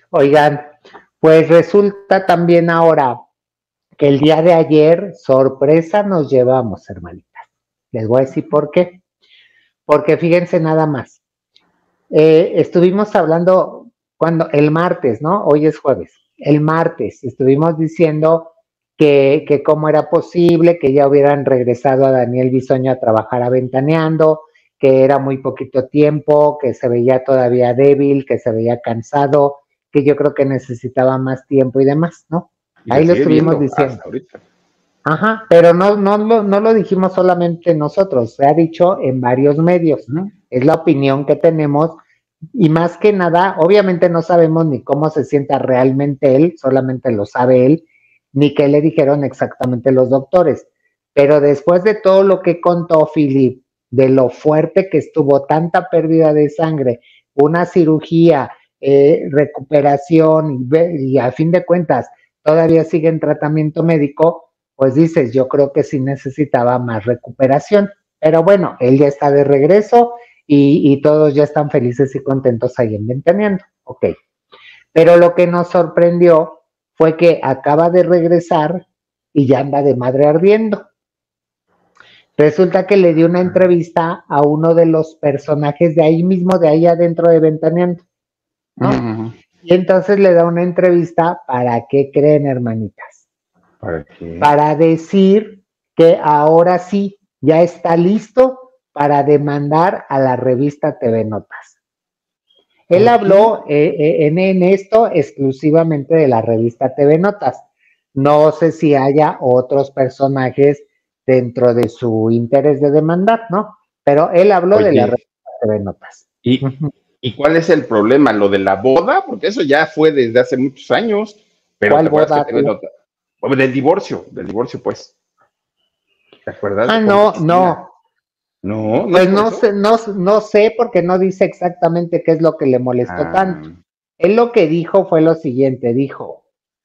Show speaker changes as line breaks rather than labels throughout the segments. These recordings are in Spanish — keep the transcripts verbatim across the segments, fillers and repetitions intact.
Oigan, pues resulta también ahora que el día de ayer, sorpresa nos llevamos, hermanitas. Les voy a decir por qué. Porque fíjense nada más. Eh, estuvimos hablando cuando el martes, ¿no? Hoy es jueves. El martes estuvimos diciendo que, que cómo era posible que ya hubieran regresado a Daniel Bisoño a trabajar aventaneando, que era muy poquito tiempo, que se veía todavía débil, que se veía cansado, que yo creo que necesitaba más tiempo y demás, ¿no?
Y se
Ahí lo
sigue
estuvimos
viendo
diciendo.
hasta ahorita.
Ajá, pero no, no, lo, no lo dijimos solamente nosotros, se ha dicho en varios medios.
Ujú.
Es la opinión que tenemos y más que nada, obviamente no sabemos ni cómo se sienta realmente él, solamente lo sabe él, ni qué le dijeron exactamente los doctores. Pero después de todo lo que contó Philip, de lo fuerte que estuvo, tanta pérdida de sangre, una cirugía, eh, recuperación y, y a fin de cuentas todavía sigue en tratamiento médico, pues dices, yo creo que sí necesitaba más recuperación. Pero bueno, él ya está de regreso y, y todos ya están felices y contentos ahí en Ventaneando. Ok. Pero lo que nos sorprendió fue que acaba de regresar y ya anda de madre ardiendo. Resulta que le dio una entrevista a uno de los personajes de ahí mismo, de ahí adentro de Ventaneando, ¿no?
Ujú.
Y entonces le da una entrevista, ¿para qué creen, hermanitas?
¿Para qué?
Para decir que ahora sí ya está listo para demandar a la revista T V Notas. Él
¿Por qué?
habló eh, eh, en, en esto exclusivamente de la revista T V Notas. No sé si haya otros personajes dentro de su interés de demandar, ¿no? Pero él habló de la
Oye,
revista T V Notas.
¿y,
Ujú.
¿y cuál es el problema? ¿Lo de la boda? Porque eso ya fue desde hace muchos años, pero ¿te
¿Cuál
acuerdas que
boda
te ven
tú?
nota? Bueno, del divorcio, del divorcio, pues. ¿Te acuerdas
Ah,
de con
no,
Cristina?
no.
No, ¿no es
Pues
por
no sé,
eso?
no, no sé porque no dice exactamente qué es lo que le molestó tanto.
Ah,
Él lo que dijo fue lo siguiente, dijo,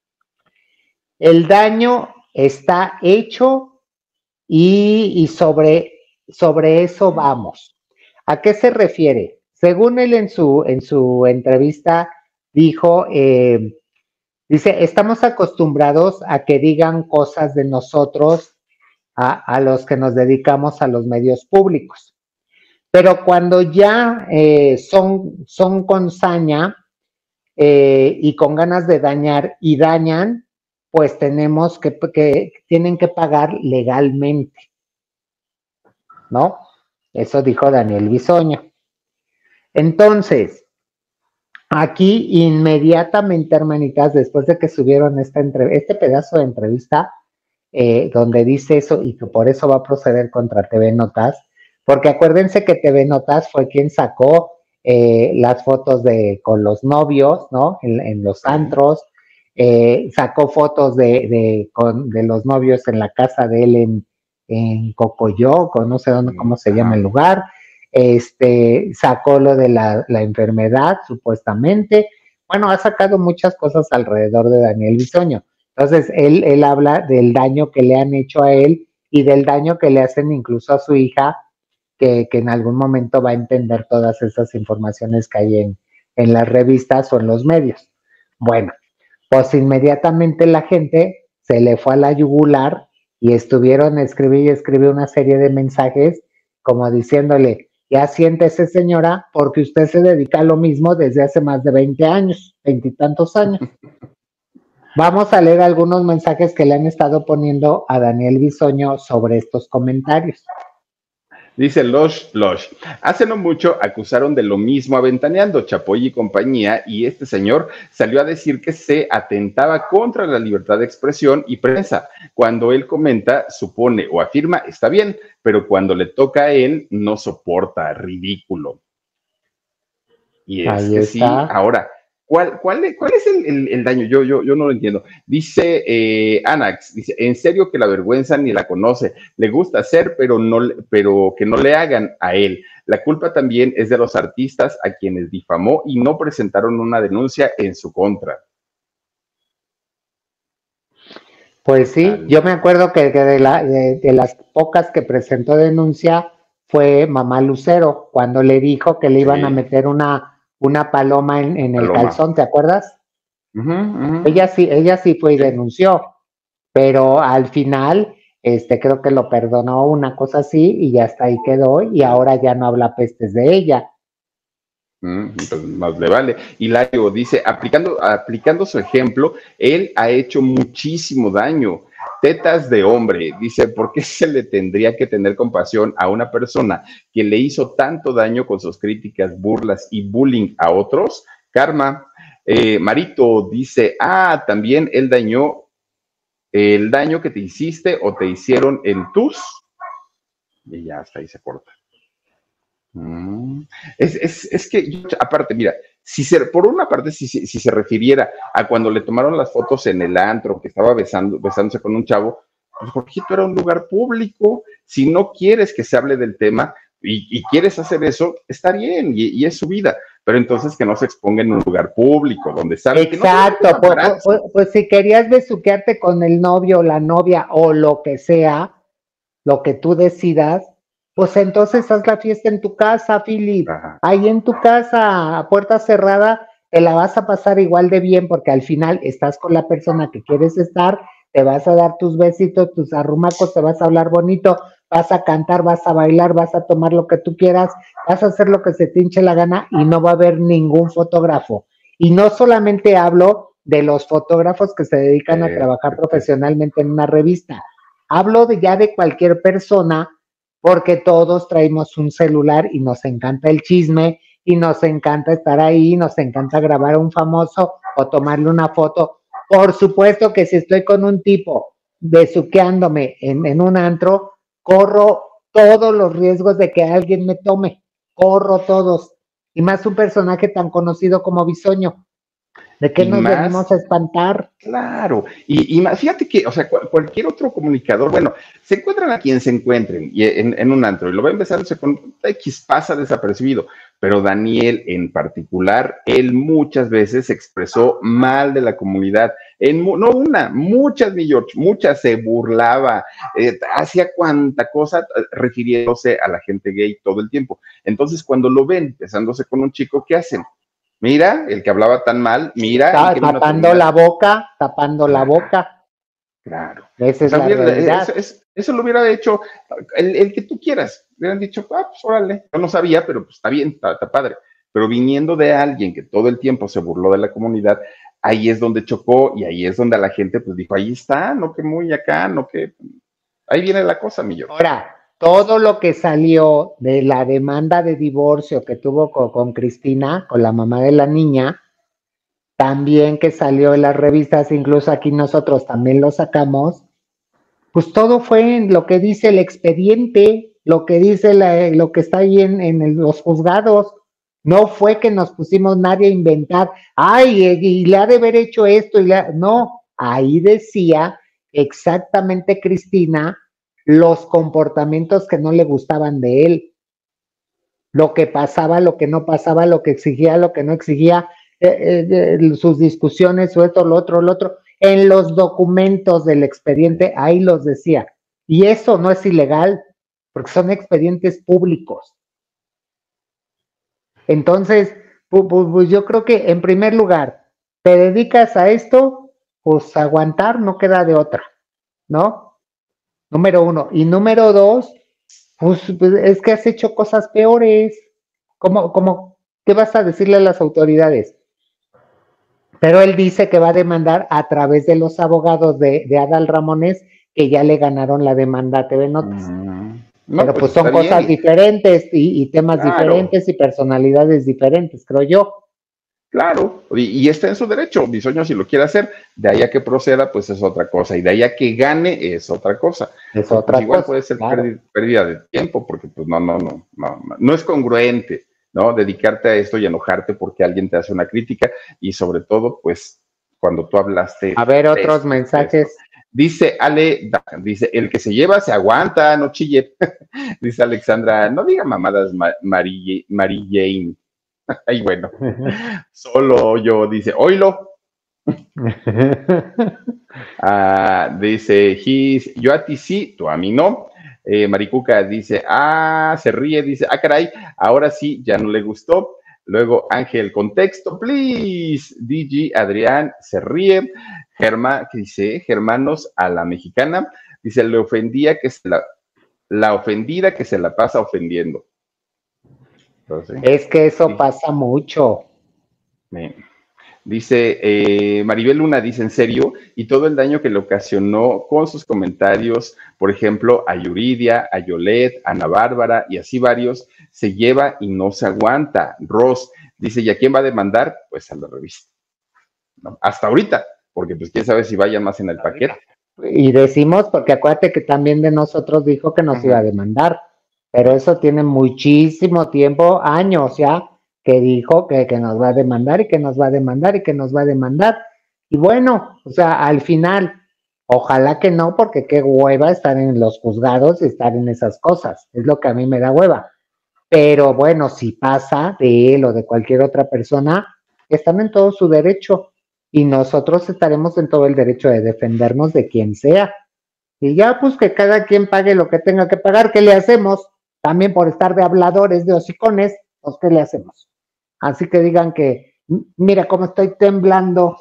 el daño está hecho y, y sobre, sobre eso vamos. ¿A qué se refiere? Según él en su, en su entrevista dijo, eh, dice, estamos acostumbrados a que digan cosas de nosotros a, a los que nos dedicamos a los medios públicos. Pero cuando ya eh, son, son con saña eh, y con ganas de dañar y dañan, pues tenemos que, que tienen que pagar legalmente, ¿no? Eso dijo Daniel Bisoño. Entonces, aquí inmediatamente, hermanitas, después de que subieron esta entre, este pedazo de entrevista, eh, donde dice eso y que por eso va a proceder contra T V Notas, porque acuérdense que T V Notas fue quien sacó eh, las fotos de con los novios, ¿no? En, en los
sí.
antros, eh, sacó fotos de, de, con, de los novios en la casa de él en, en Cocoyoc, o no sé dónde,
Mm,
cómo se llama
ajá.
el lugar, este, sacó lo de la, la enfermedad, supuestamente. Bueno, ha sacado muchas cosas alrededor de Daniel Bisoño. Entonces, él, él habla del daño que le han hecho a él y del daño que le hacen incluso a su hija, que, que en algún momento va a entender todas esas informaciones que hay en, en las revistas o en los medios. Bueno, pues inmediatamente la gente se le fue a la yugular y estuvieron escribir y escribir una serie de mensajes como diciéndole, ya siéntese señora, porque usted se dedica a lo mismo desde hace más de veinte años, veintitantos años. Vamos a leer algunos mensajes que le han estado poniendo a Daniel Bisoño sobre estos comentarios.
Dice Losh Losh. Hace no mucho acusaron de lo mismo a Ventaneando, Chapoy y compañía, y este señor salió a decir que se atentaba contra la libertad de expresión y prensa. Cuando él comenta, supone o afirma, está bien, pero cuando le toca a él, no soporta, ridículo. Y es
Ahí
que sí,
está.
ahora, ¿cuál, cuál, cuál es el, el, el daño? Yo, yo, yo no lo entiendo. Dice eh, Anax, dice, en serio que la vergüenza ni la conoce, le gusta hacer, pero, no, pero que no le hagan a él. La culpa también es de los artistas a quienes difamó y no presentaron una denuncia en su contra.
Pues sí, yo me
Ándale.
acuerdo que, que de, la, de, de, las pocas que presentó denuncia fue Mamá Lucero, cuando le dijo que le iban a
Sí,
meter una, una paloma en, en el
Paloma.
calzón, ¿te acuerdas?
Uh -huh, uh -huh.
Ella sí, ella sí fue y denunció, pero al final, este, creo que lo perdonó, una cosa así, y ya hasta ahí quedó, y ahora ya no habla pestes de ella.
Mm, pues más le vale. Hilario dice, aplicando, aplicando su ejemplo, él ha hecho muchísimo daño. Tetas de hombre, dice, ¿por qué se le tendría que tener compasión a una persona que le hizo tanto daño con sus críticas, burlas y bullying a otros? Karma. Eh, Marito dice, ah, también él dañó el daño que te hiciste o te hicieron en tus... Y ya hasta ahí se corta. Mm. Es, es, es que, yo, aparte, mira, si se, por una parte, si, si, si, se refiriera a cuando le tomaron las fotos en el antro, que estaba besando, besándose con un chavo, pues Jorgito era un lugar público. Si no quieres que se hable del tema y, y quieres hacer eso, está bien, y, y, es su vida, pero entonces que no se exponga en un lugar público, donde sabe
Exacto,
que no
pues, pues, pues, pues si querías besuquearte con el novio o la novia o lo que sea, lo que tú decidas, pues entonces haz la fiesta en tu casa, Philip. Ajá. Ahí en tu casa, a puerta cerrada, te la vas a pasar igual de bien porque al final estás con la persona que quieres estar, te vas a dar tus besitos, tus arrumacos, te vas a hablar bonito, vas a cantar, vas a bailar, vas a tomar lo que tú quieras, vas a hacer lo que se te hinche la gana y no va a haber ningún fotógrafo. Y no solamente hablo de los fotógrafos que se dedican a trabajar profesionalmente en una revista, hablo de ya de cualquier persona, porque todos traemos un celular y nos encanta el chisme y nos encanta estar ahí, nos encanta grabar a un famoso o tomarle una foto. Por supuesto que si estoy con un tipo besuqueándome en, en un antro, corro todos los riesgos de que alguien me tome, corro todos. Y más un personaje tan conocido como Bisoño. ¿De qué y nos más, venimos a espantar?
Claro, y, y más, fíjate que, o sea, cual, cualquier otro comunicador, bueno, se encuentran a quien se encuentren y en, en un antro y lo ven besándose con X, pasa desapercibido, pero Daniel en particular, él muchas veces se expresó mal de la comunidad, en, no una, muchas, mi George, muchas, se burlaba, eh, hacía cuanta cosa refiriéndose a la gente gay todo el tiempo. Entonces, cuando lo ven besándose con un chico, ¿qué hacen? Mira, el que hablaba tan mal, mira.
Está el que tapando la boca, tapando claro, la boca.
Claro.
Esa es o sea, la realidad.
Eso, eso, eso lo hubiera hecho el, el que tú quieras. Hubieran dicho, ah, pues órale. Yo no sabía, pero pues está bien, está, está padre. Pero viniendo de alguien que todo el tiempo se burló de la comunidad, ahí es donde chocó y ahí es donde la gente pues dijo, ahí está, no que muy acá, no que... Ahí viene la cosa, mi yo.
Ahora, todo lo que salió de la demanda de divorcio que tuvo con, con Cristina, con la mamá de la niña, también que salió en las revistas, incluso aquí nosotros también lo sacamos, pues todo fue en lo que dice el expediente, lo que dice la, lo que está ahí en, en el, los juzgados. No fue que nos pusimos nadie a inventar, ay, y le ha de haber hecho esto, y le, no, ahí decía exactamente Cristina los comportamientos que no le gustaban de él, lo que pasaba, lo que no pasaba, lo que exigía, lo que no exigía, eh, eh, sus discusiones, o esto, lo otro, lo otro, en los documentos del expediente, ahí los decía. Y eso no es ilegal, porque son expedientes públicos. Entonces, pues, pues yo creo que en primer lugar, te dedicas a esto, pues aguantar no queda de otra, ¿no? Número uno. Y número dos, pues, pues es que has hecho cosas peores. ¿Cómo, cómo, qué vas a decirle a las autoridades? Pero él dice que va a demandar a través de los abogados de, de Adal Ramones, que ya le ganaron la demanda a T V Notas. Mm. No, pero pues, pues son cosas bien. diferentes y, y temas claro. diferentes y personalidades diferentes, creo yo.
Claro, y, y está en su derecho, Bisoño si lo quiere hacer, de ahí a que proceda, pues es otra cosa, y de ahí a que gane es otra cosa.
Es otra
pues igual
cosa,
puede ser
claro.
pérdida, pérdida de tiempo, porque pues no, no, no, no, no, no es congruente, ¿no? Dedicarte a esto y enojarte porque alguien te hace una crítica, y sobre todo, pues, cuando tú hablaste...
A ver, otros esto, mensajes.
Esto. Dice Ale, dice, el que se lleva se aguanta, no chille. Dice Alexandra, no diga mamadas, Mary, Mary Jane. Ay, bueno, solo yo, dice, oílo. uh, dice, His, yo a ti sí, tú a mí no. Eh, Maricuca dice, ah, se ríe, dice, ah, caray, ahora sí, ya no le gustó. Luego Ángel, contexto, please. D G Adrián se ríe. Germán, ¿qué dice? Germanos a la mexicana. Dice, le ofendía que se la, la ofendida que se la pasa ofendiendo. Entonces,
es que eso
sí.
pasa mucho.
Bien. Dice eh, Maribel Luna, dice en serio, y todo el daño que le ocasionó con sus comentarios, por ejemplo, a Yuridia, a Yolet, a Ana Bárbara y así varios, se lleva y no se aguanta. Ross dice, ¿y a quién va a demandar? Pues a la revista. ¿No? Hasta ahorita, porque pues quién sabe si vayan más en el paquete.
Y decimos, porque acuérdate que también de nosotros dijo que nos uh-huh. iba a demandar, pero eso tiene muchísimo tiempo, años ya, que dijo que, que nos va a demandar y que nos va a demandar y que nos va a demandar. Y bueno, o sea, al final, ojalá que no, porque qué hueva estar en los juzgados y estar en esas cosas, es lo que a mí me da hueva. Pero bueno, si pasa de él o de cualquier otra persona, están en todo su derecho y nosotros estaremos en todo el derecho de defendernos de quien sea. Y ya pues que cada quien pague lo que tenga que pagar, ¿qué le hacemos? También por estar de habladores, de hocicones, pues ¿qué le hacemos? Así que digan que, mira cómo estoy temblando.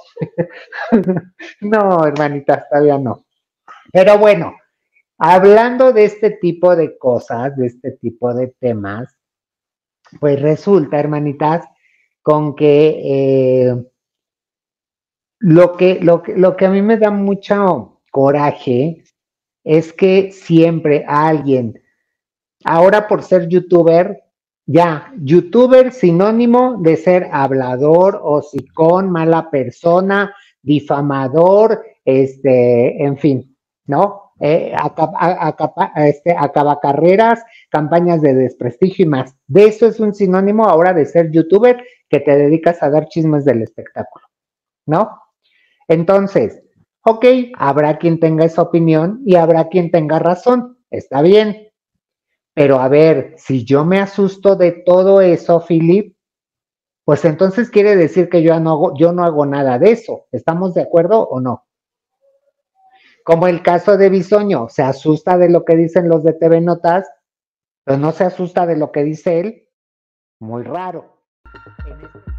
No, hermanitas, todavía no. Pero bueno, hablando de este tipo de cosas, de este tipo de temas, pues resulta, hermanitas, con que, eh, lo que lo que lo que a mí me da mucho coraje es que siempre alguien, ahora por ser youtuber, ya, youtuber sinónimo de ser hablador, hocicón, mala persona, difamador, este, en fin, ¿no? Eh, acaba, acaba, este, acaba carreras, campañas de desprestigio y más. De eso es un sinónimo ahora de ser youtuber que te dedicas a dar chismes del espectáculo, ¿no? Entonces, ok, habrá quien tenga esa opinión y habrá quien tenga razón, está bien. Pero a ver, si yo me asusto de todo eso, Philip, pues entonces quiere decir que yo no hago, yo no hago nada de eso. ¿Estamos de acuerdo o no? Como el caso de Bisoño, se asusta de lo que dicen los de T V Notas, pero no se asusta de lo que dice él. Muy raro. En este...